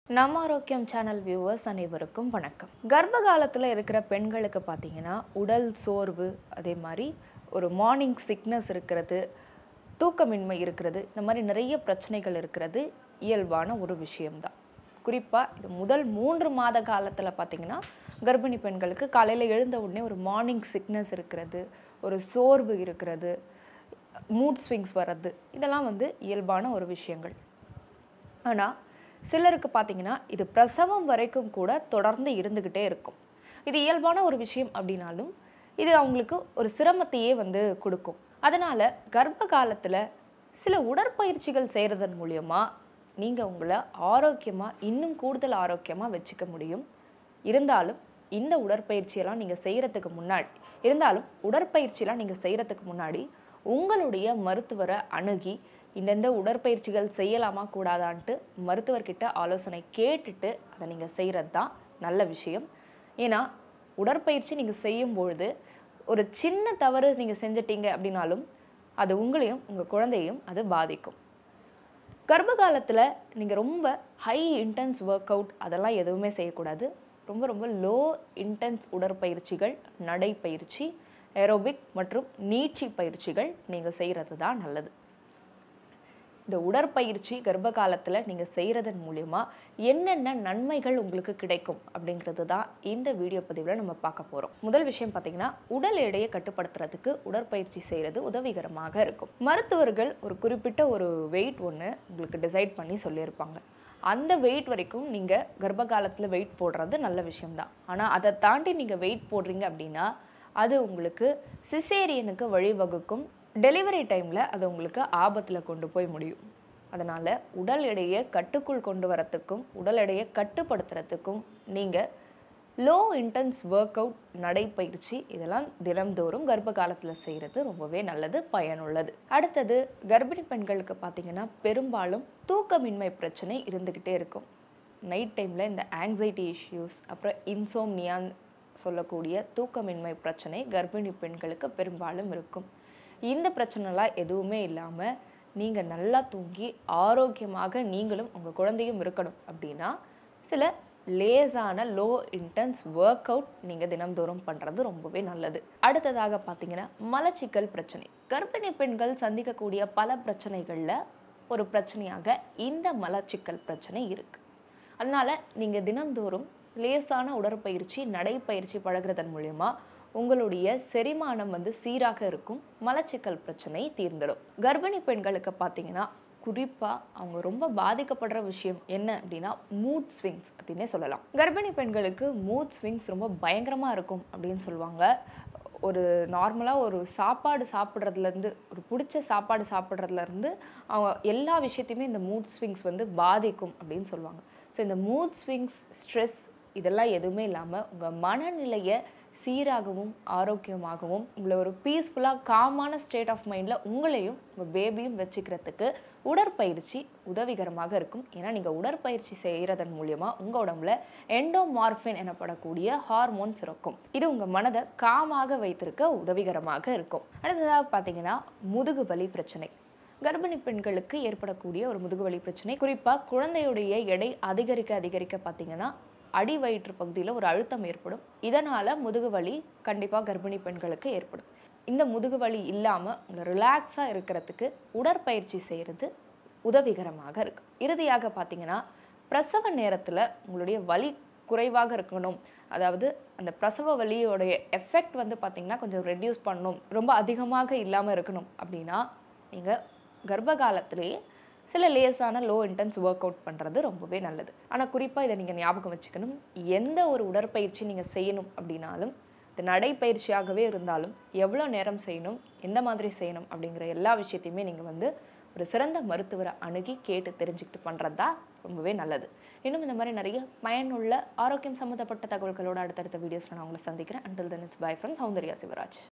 நம்ம ஆரோக்கியம் channel viewers அனைவருக்கும் வணக்கம். கர்ப்ப காலத்தில் இருக்கிற பெண்களுக்கு பார்த்தீங்கன்னா உடல் சோர்வு, அதே மாதிரி ஒரு மார்னிங் சிக்னஸ் இருக்கிறது, தூக்கமின்மை இருக்கிறது, இந்த மாதிரி நிறைய பிரச்சனைகள் இருக்கிறது இயல்பான ஒரு விஷயம்தான். குறிப்பாக இது முதல் 3 மாத காலத்தில் பார்த்தீங்கன்னா கர்ப்பிணி பெண்களுக்கு காலையில் எழுந்த உடனே ஒரு மார்னிங் சிக்னஸ் இருக்கிறது, ஒரு சோர்வு இருக்கிறது, மூட் ஸ்விங்ஸ் வர்றது, இதெல்லாம் இயல்பான ஒரு விஷயங்கள். ஆனால் சிலருக்கு பார்த்தீங்கன்னா இது பிரசவம் வரைக்கும் கூட தொடர்ந்து இருந்துக்கிட்டே இருக்கும். இது இயல்பான ஒரு விஷயம் அப்படின்னாலும் இது அவங்களுக்கு ஒரு சிரமத்தையே கொடுக்கும். அதனால் கர்ப்ப காலத்தில் சில உடற்பயிற்சிகள் செய்கிறதன் மூலியமாக நீங்கள் உங்களை ஆரோக்கியமாக இன்னும் கூடுதல் ஆரோக்கியமாக வச்சுக்க முடியும். இருந்தாலும் இந்த உடற்பயிற்சியெல்லாம் நீங்கள் செய்கிறதுக்கு முன்னாடி உங்களுடைய மருத்துவரை அணுகி இந்தந்த உடற்பயிற்சிகள் செய்யலாமா கூடாதான்ட்டு மருத்துவர்கிட்ட ஆலோசனை கேட்டுட்டு அதை நீங்கள் செய்கிறது தான் நல்ல விஷயம். ஏன்னா உடற்பயிற்சி நீங்கள் செய்யும் பொழுது ஒரு சின்ன தவறு நீங்கள் செஞ்சிட்டீங்க அப்படின்னாலும் அது உங்களையும் உங்கள் குழந்தையும் அது பாதிக்கும். கர்ப்ப காலத்தில் நீங்கள் ரொம்ப ஹை இன்டென்ஸ் ஒர்க் அவுட் அதெல்லாம் எதுவுமே செய்யக்கூடாது. ரொம்ப ரொம்ப லோ இன்டென்ஸ் உடற்பயிற்சிகள், நடைப்பயிற்சி, ஏரோபிக் மற்றும் நீட்சி பயிற்சிகள் நீங்கள் செய்கிறது தான் நல்லது. இந்த உடற்பயிற்சி கர்ப்ப காலத்தில் நீங்கள் செய்கிறதன் மூலமா என்னென்ன நன்மைகள் உங்களுக்கு கிடைக்கும் அப்படிங்கிறது தான் இந்த வீடியோ பதிவில் நம்ம பார்க்க போகிறோம். முதல் விஷயம் பார்த்தீங்கன்னா, உடல் எடையை கட்டுப்படுத்துறதுக்கு உடற்பயிற்சி செய்கிறது உதவிகரமாக இருக்கும். மருத்துவர்கள் ஒரு குறிப்பிட்ட ஒரு வெயிட் ஒன்று உங்களுக்கு டிசைட் பண்ணி சொல்லியிருப்பாங்க. அந்த வெயிட் வரைக்கும் நீங்கள் கர்ப்ப காலத்தில் வெயிட் போடுறது நல்ல விஷயம்தான். ஆனால் அதை தாண்டி நீங்கள் வெயிட் போடுறீங்க அப்படின்னா அது உங்களுக்கு சிசேரியனுக்கு வழிவகுக்கும். டெலிவரி டைமில் அது உங்களுக்கு ஆபத்தில் கொண்டு போய் முடியும். அதனால் உடல் எடையை கட்டுக்குள் கொண்டு வரத்துக்கும் உடல் எடையை கட்டுப்படுத்துறதுக்கும் நீங்கள் லோ இன்டென்ஸ் ஒர்க் அவுட், நடைப்பயிற்சி இதெல்லாம் தினம்தோறும் கர்ப்ப காலத்தில் செய்கிறது ரொம்பவே நல்லது, பயனுள்ளது. அடுத்தது, கர்ப்பிணி பெண்களுக்கு பார்த்திங்கன்னா பெரும்பாலும் தூக்கமின்மை பிரச்சனை இருந்துக்கிட்டே இருக்கும். நைட் டைமில் இந்த ஆங்ஸைட்டி இஷ்யூஸ், அப்புறம் இன்சோம்னியான்னு சொல்லக்கூடிய தூக்கமின்மை பிரச்சனை கர்ப்பிணி பெண்களுக்கு பெரும்பாலும் இருக்கும். இந்த பிரச்சனைலாம் எதுவுமே இல்லாமல் நீங்கள் நல்லா தூங்கி ஆரோக்கியமாக நீங்களும் உங்கள் குழந்தையும் இருக்கணும் அப்படின்னா சில லேசான லோ இன்டென்ஸ் ஒர்க் அவுட் நீங்கள் தினம்தோறும் பண்ணுறது ரொம்பவே நல்லது. அடுத்ததாக பார்த்தீங்கன்னா மலச்சிக்கல் பிரச்சனை. கர்ப்பிணி பெண்கள் சந்திக்கக்கூடிய பல பிரச்சனைகளில் ஒரு பிரச்சனையாக இந்த மலச்சிக்கல் பிரச்சனை இருக்குது. அதனால் நீங்கள் தினம்தோறும் லேசான உடற்பயிற்சி, நடைப்பயிற்சி பழகிறதன் மூலமா உங்களுடைய செரிமானம் சீராக இருக்கும். மலச்சிக்கல் பிரச்சனை தீர்ந்துடும். கர்ப்பிணி பெண்களுக்கு பார்த்தீங்கன்னா குறிப்பாக அவங்க ரொம்ப பாதிக்கப்படுற விஷயம் என்ன அப்படின்னா மூட் ஸ்விங்ஸ் அப்படின்னே சொல்லலாம். கர்ப்பிணி பெண்களுக்கு மூட் ஸ்விங்ஸ் ரொம்ப பயங்கரமாக இருக்கும் அப்படின்னு சொல்லுவாங்க. ஒரு நார்மலாக ஒரு சாப்பாடு சாப்பிட்றதுலேருந்து, ஒரு பிடிச்ச சாப்பாடு சாப்பிட்றதுலேருந்து அவங்க எல்லா விஷயத்தையுமே இந்த மூட் ஸ்விங்ஸ் பாதிக்கும் அப்படின்னு சொல்லுவாங்க. ஸோ இந்த மூட் ஸ்விங்ஸ், ஸ்ட்ரெஸ் இதெல்லாம் எதுவுமே இல்லாமல் உங்கள் மனநிலையை சீராகவும் ஆரோக்கியமாகவும் உங்களை ஒரு பீஸ்ஃபுல்லாக காமான ஸ்டேட் ஆஃப் மைண்டில் உங்களையும் உங்கள் பேபியும் வச்சுக்கிறதுக்கு உடற்பயிற்சி உதவிகரமாக இருக்கும். ஏன்னா நீங்கள் உடற்பயிற்சி செய்கிறதன் மூலியமாக உங்கள் உடம்புல எண்டோமார்ஃபின் எனப்படக்கூடிய ஹார்மோன்ஸ் இருக்கும். இது உங்கள் மனதை காமாக வைத்திருக்க உதவிகரமாக இருக்கும். அடுத்ததாக பார்த்தீங்கன்னா முதுகு வலி பிரச்சனை. கர்ப்பிணி பெண்களுக்கு ஏற்படக்கூடிய ஒரு முதுகுவலி பிரச்சனை. குறிப்பாக குழந்தையுடைய எடை அதிகரிக்க பார்த்தீங்கன்னா அடி வயிற்று பகுதியில் ஒரு அழுத்தம் ஏற்படும். இதனால் முதுகுவலி கண்டிப்பாக கர்ப்பிணி பெண்களுக்கு ஏற்படும். இந்த முதுகுவலி இல்லாமல் உங்களை ரிலாக்ஸாக இருக்கிறதுக்கு உடற்பயிற்சி செய்கிறது உதவிகரமாக இருக்கு. இறுதியாக பார்த்தீங்கன்னா பிரசவ நேரத்தில் உங்களுடைய வலி குறைவாக இருக்கணும், அதாவது அந்த பிரசவ வலியோடைய எஃபெக்ட் பார்த்தீங்கன்னா கொஞ்சம் ரெடியூஸ் பண்ணணும், ரொம்ப அதிகமாக இல்லாமல் இருக்கணும் அப்படின்னா நீங்கள் கர்ப்ப காலத்திலேயே சில லேசான லோ இன்டென்ஸ் ஒர்க் அவுட் பண்ணுறது ரொம்பவே நல்லது. ஆனால் குறிப்பாக இதை நீங்கள் ஞாபகம் வச்சுக்கணும். எந்த ஒரு உடற்பயிற்சி நீங்கள் செய்யணும் அப்படின்னாலும், இது நடைப்பயிற்சியாகவே இருந்தாலும் எவ்வளோ நேரம் செய்யணும், எந்த மாதிரி செய்யணும் அப்படிங்கிற எல்லா விஷயத்தையுமே நீங்கள் ஒரு சிறந்த மருத்துவரை அணுகி கேட்டு தெரிஞ்சுக்கிட்டு பண்ணுறது தான் ரொம்பவே நல்லது. இன்னும் இந்த மாதிரி நிறைய பயனுள்ள ஆரோக்கியம் சம்மந்தப்பட்ட தகவல்களோடு அடுத்தடுத்த வீடியோஸில் நான் உங்களை சந்திக்கிறேன். Until then, it's bye from Soundarya Shivraj.